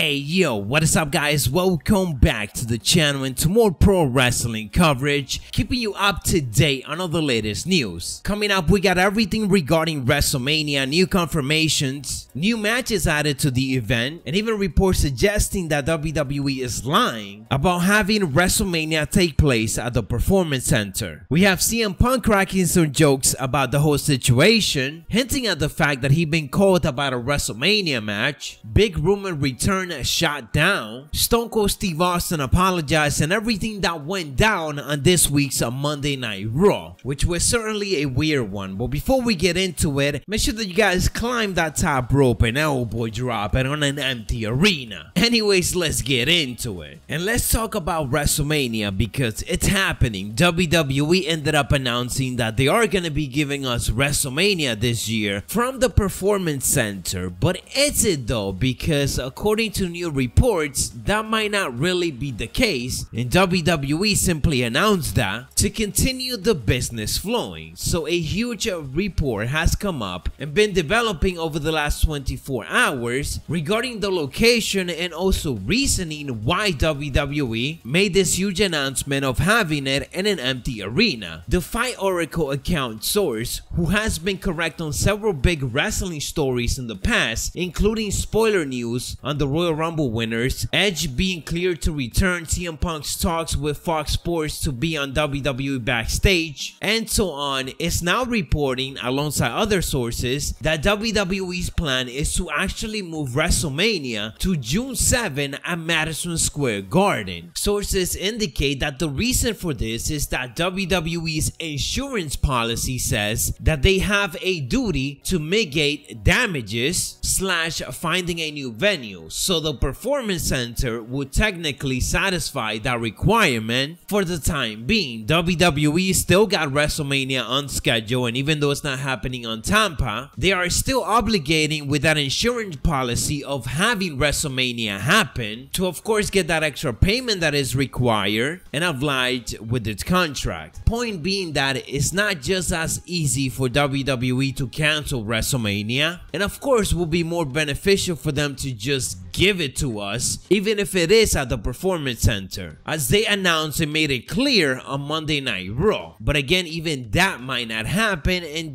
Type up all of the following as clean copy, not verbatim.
Hey yo, what is up guys? Welcome back to the channel and to more pro wrestling coverage, keeping you up to date on all the latest news. Coming up, we got everything regarding WrestleMania, new confirmations, new matches added to the event, and even reports suggesting that WWE is lying about having WrestleMania take place at the Performance Center. We have CM Punk cracking some jokes about the whole situation, hinting at the fact that he'd been called about a WrestleMania match. Big Roman return shot down. Stone Cold Steve Austin apologized, and everything that went down on this week's Monday Night Raw, which was certainly a weird one. But before we get into it, make sure that you guys climb that top rope and elbow drop it on an empty arena. Anyways, let's get into it. And let's talk about WrestleMania because it's happening. WWE ended up announcing that they are going to be giving us WrestleMania this year from the Performance Center. But is it though? Because according to new reports, that might not really be the case, and WWE simply announced that to continue the business flowing. So a huge report has come up and been developing over the last 24 hours regarding the location and also reasoning why WWE made this huge announcement of having it in an empty arena. The Fight Oracle account source, who has been correct on several big wrestling stories in the past, including spoiler news on the Royal Rumble winners, Edge being cleared to return, CM Punk's talks with Fox Sports to be on WWE backstage, and so on, is now reporting alongside other sources that WWE's plan is to actually move WrestleMania to June 7 at Madison Square Garden. Sources indicate that the reason for this is that WWE's insurance policy says that they have a duty to mitigate damages / finding a new venue. So the Performance Center would technically satisfy that requirement for the time being. WWE still got WrestleMania on schedule, and even though it's not happening on Tampa, they are still obligating with that insurance policy of having WrestleMania happen to of course get that extra payment that is required and obliged with its contract. Point being that it's not just as easy for WWE to cancel WrestleMania, and of course will be more beneficial for them to just give it to us, even if it is at the Performance Center, as they announced and made it clear on Monday Night Raw. But again, even that might not happen, and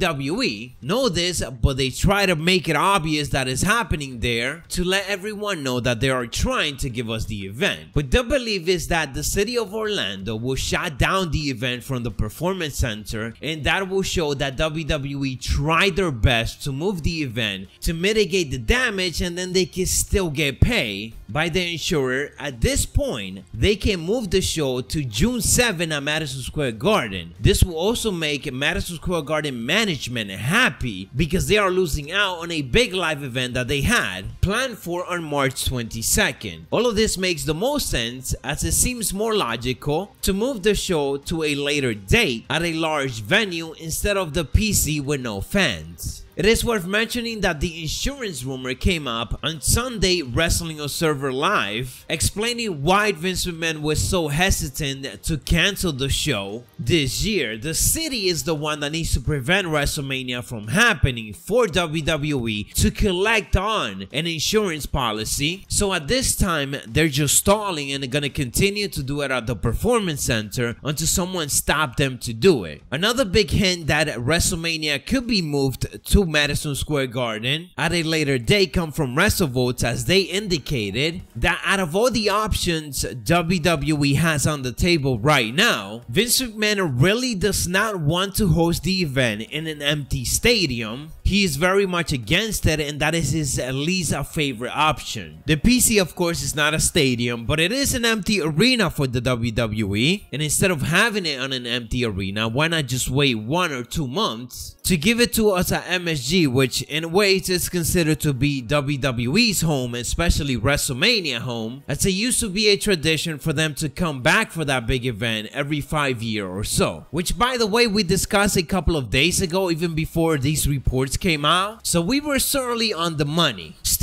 WWE know this, but they try to make it obvious that it's happening there to let everyone know that they are trying to give us the event. But the belief is that the city of Orlando will shut down the event from the Performance Center, and that will show that WWE tried their best to move the event to mitigate the damage, and then they can still get paid by the insurer. At this point, they can move the show to June 7 at Madison Square Garden. This will also make Madison Square Garden management happy because they are losing out on a big live event that they had planned for on March 22nd. All of this makes the most sense, as it seems more logical to move the show to a later date at a large venue instead of the PC with no fans. It is worth mentioning that the insurance rumor came up on Sunday Wrestling Observer Live, explaining why Vince McMahon was so hesitant to cancel the show this year. The city is the one that needs to prevent WrestleMania from happening for WWE to collect on an insurance policy. So at this time, they're just stalling and gonna continue to do it at the Performance Center until someone stops them to do it. Another big hint that WrestleMania could be moved to Madison Square Garden at a later date come from WrestleVotes, as they indicated that out of all the options WWE has on the table right now, Vince McMahon really does not want to host the event in an empty stadium. He is very much against it, and that is his least favorite option. The PC, of course, is not a stadium, but it is an empty arena for the WWE, and instead of having it on an empty arena, why not just wait 1 or 2 months to give it to us at MSG, which in ways is considered to be WWE's home, especially WrestleMania home, as it used to be a tradition for them to come back for that big event every 5 years or so, which by the way we discussed a couple of days ago, even before these reports came out, so we were certainly on the money. Still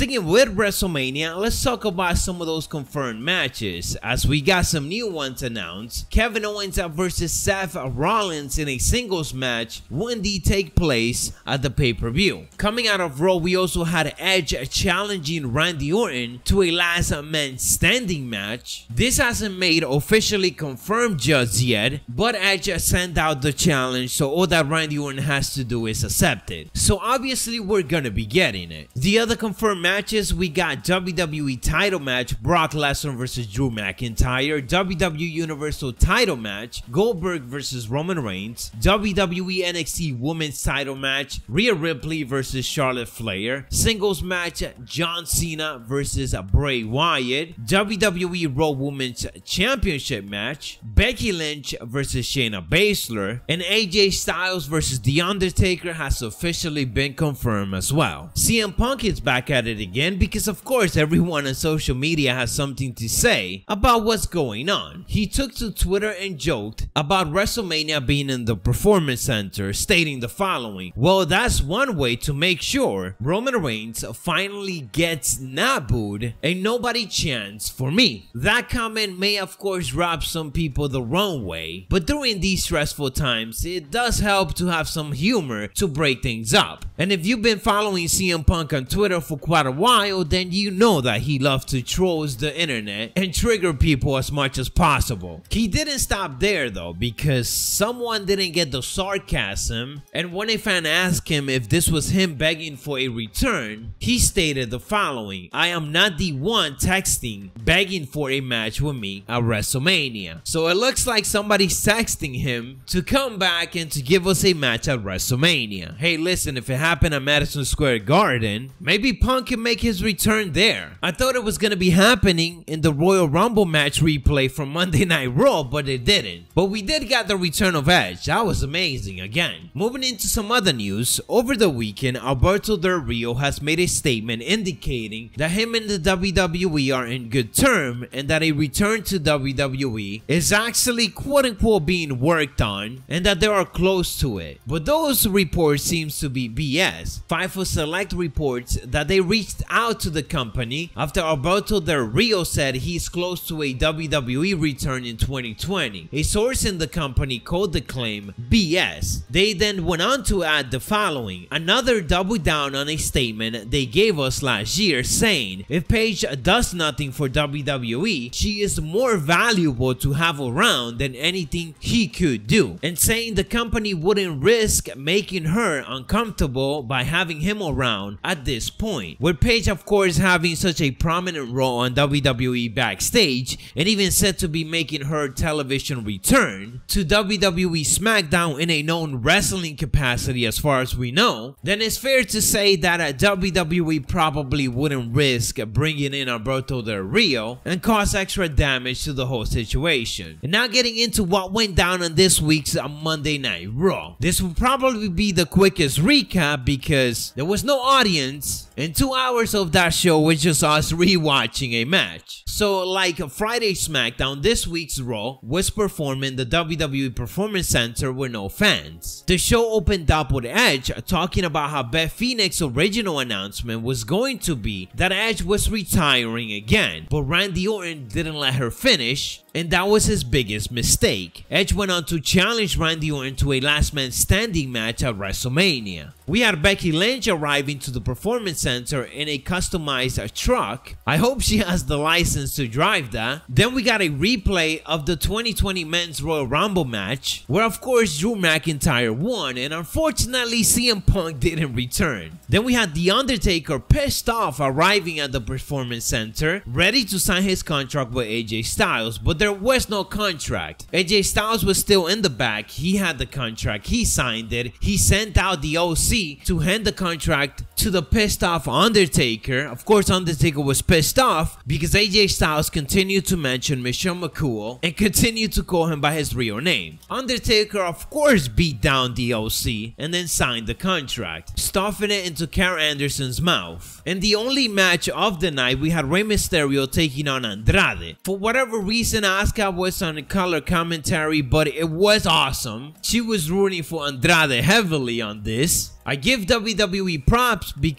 Sticking with WrestleMania, let's talk about some of those confirmed matches, as we got some new ones announced. Kevin Owens versus Seth Rollins in a singles match will indeed take place at the pay-per-view. Coming out of Raw, we also had Edge challenging Randy Orton to a last man standing match. This hasn't made officially confirmed just yet, but Edge sent out the challenge, so all that Randy Orton has to do is accept it. So obviously we're gonna be getting it. The other confirmed matches, we got WWE title match, Brock Lesnar versus Drew McIntyre, WWE Universal title match, Goldberg versus Roman Reigns, WWE NXT Women's title match, Rhea Ripley versus Charlotte Flair, singles match, John Cena versus Bray Wyatt, WWE Raw Women's Championship match, Becky Lynch versus Shayna Baszler, and AJ Styles versus The Undertaker has officially been confirmed as well. CM Punk is back at it again because of course everyone on social media has something to say about what's going on. He took to Twitter and joked about WrestleMania being in the Performance Center, stating the following: "Well, that's one way to make sure Roman Reigns finally gets not booed, ain't nobody chance for me." That comment may of course rub some people the wrong way, but during these stressful times it does help to have some humor to break things up. And if you've been following CM Punk on Twitter for quite a while, then you know that he loves to troll the internet and trigger people as much as possible. He didn't stop there though, because someone didn't get the sarcasm, and when a fan asked him if this was him begging for a return, he stated the following: "I am not the one texting begging for a match with me at WrestleMania." So it looks like somebody's texting him to come back and to give us a match at WrestleMania. Hey listen, if it happened at Madison Square Garden, maybe Punk can make his return there. I thought it was gonna be happening in the Royal Rumble match replay from Monday Night Raw, but it didn't. But we did get the return of Edge. That was amazing again. Moving into some other news, over the weekend, Alberto Del Rio has made a statement indicating that him and the WWE are in good terms and that a return to WWE is actually quote-unquote being worked on and that they are close to it. But those reports seems to be BS. Fightful Select reports that they reached out to the company after Alberto Del Rio said he's close to a WWE return in 2020. A source in the company called the claim BS. They then went on to add the following: "Another double down on a statement they gave us last year saying if Paige does nothing for WWE, she is more valuable to have around than anything he could do, and saying the company wouldn't risk making her uncomfortable by having him around at this point." With Paige of course having such a prominent role on WWE backstage and even said to be making her television return to WWE SmackDown in a known wrestling capacity as far as we know, then it's fair to say that WWE probably wouldn't risk bringing in Alberto Del Rio and cause extra damage to the whole situation. And now getting into what went down on this week's Monday Night Raw. This will probably be the quickest recap because there was no audience and 2 hours of that show was just us rewatching a match. So like Friday SmackDown, this week's Raw was performed in the WWE Performance Center with no fans. The show opened up with Edge talking about how Beth Phoenix's original announcement was going to be that Edge was retiring again, but Randy Orton didn't let her finish, and that was his biggest mistake. Edge went on to challenge Randy Orton to a last man standing match at WrestleMania. We had Becky Lynch arriving to the Performance Center in a customized truck. I hope she has the license to drive that. Then we got a replay of the 2020 Men's Royal Rumble match, where of course Drew McIntyre won, and unfortunately CM Punk didn't return. Then we had The Undertaker pissed off arriving at the Performance Center, ready to sign his contract with AJ Styles, but there was no contract. AJ Styles was still in the back. He had the contract, he signed it, he sent out the OC to hand the contract to the pissed off Undertaker. Of course Undertaker was pissed off because AJ Styles continued to mention Michelle McCool and continued to call him by his real name. Undertaker of course beat down the OC and then signed the contract, stuffing it into Karl Anderson's mouth. In the only match of the night, we had Rey Mysterio taking on Andrade. For whatever reason, Asuka was on color commentary, but it was awesome. She was rooting for Andrade heavily on this. I give WWE props because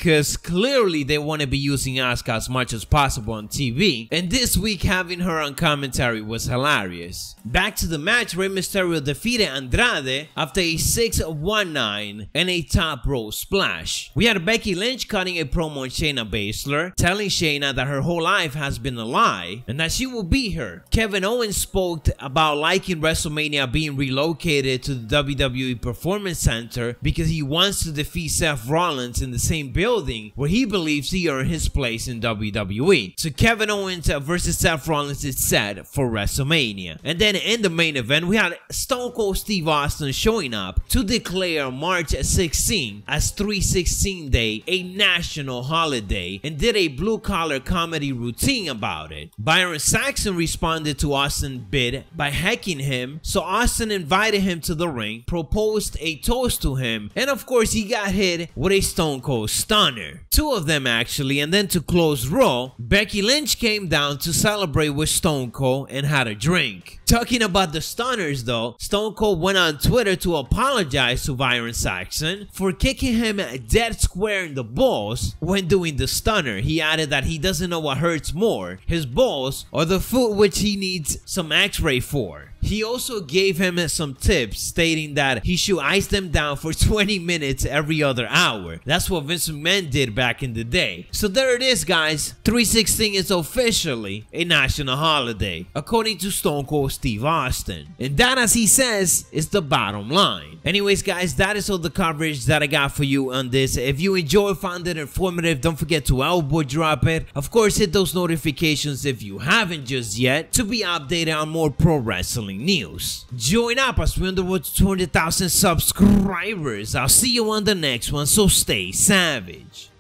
clearly they want to be using Asuka as much as possible on TV, and this week having her on commentary was hilarious. Back to the match, Rey Mysterio defeated Andrade after a 619 and a top rope splash. We had Becky Lynch cutting a promo on Shayna Baszler, telling Shayna that her whole life has been a lie and that she will beat her. Kevin Owens spoke about liking WrestleMania being relocated to the WWE Performance Center because he wants to defeat Seth Rollins in the same building where he believes he earned his place in WWE. So Kevin Owens versus Seth Rollins is set for WrestleMania. And then in the main event, we had Stone Cold Steve Austin showing up to declare March 16 as 316 Day a national holiday and did a blue-collar comedy routine about it. Byron Saxton responded to Austin's bid by hecking him, so Austin invited him to the ring, proposed a toast to him, and of course he got hit with a Stone Cold Stunner. Two of them actually, and then to close Raw, Becky Lynch came down to celebrate with Stone Cold and had a drink. Talking about the stunners though, Stone Cold went on Twitter to apologize to Byron Saxton for kicking him dead square in the balls when doing the stunner. He added that he doesn't know what hurts more, his balls or the foot which he needs some x-ray for. He also gave him some tips, stating that he should ice them down for 20 minutes every other hour. That's what Vince McMahon did back in the day. So there it is, guys. 316 is officially a national holiday, according to Stone Cold Steve Austin. And that, as he says, is the bottom line. Anyways, guys, that is all the coverage that I got for you on this. If you enjoyed, found it informative, don't forget to elbow drop it. Of course, hit those notifications if you haven't just yet to be updated on more pro wrestling news. Join up as we on the road to 200,000 subscribers. I'll see you on the next one, so stay savage.